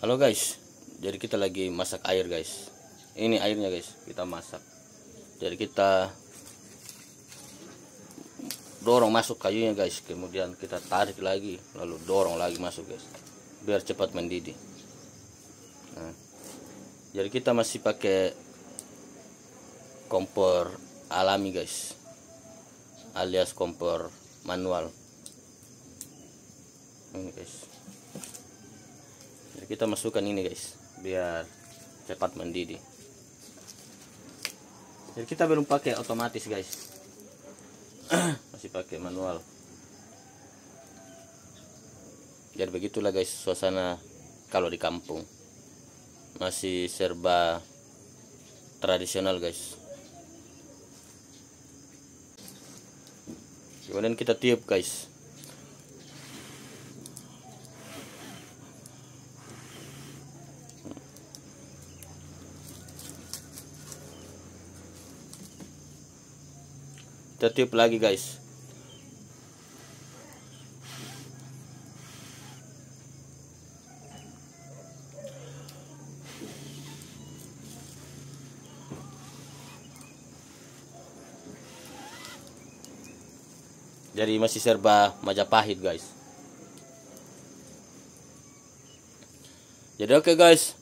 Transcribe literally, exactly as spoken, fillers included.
Halo guys, jadi kita lagi masak air guys. Ini airnya guys, kita masak. Jadi kita dorong masuk kayunya guys, kemudian kita tarik lagi, lalu dorong lagi masuk guys, biar cepat mendidih. Nah, jadi kita masih pakai kompor alami guys, alias kompor manual. Ini guys. Jadi kita masukkan ini guys, biar cepat mendidih. Jadi kita belum pakai otomatis guys, masih pakai manual. Jadi begitulah guys suasana kalau di kampung, masih serba tradisional guys. Kemudian kita tiup guys. Kita tiup lagi guys. Jadi masih serba Majapahit guys. Jadi oke okay guys,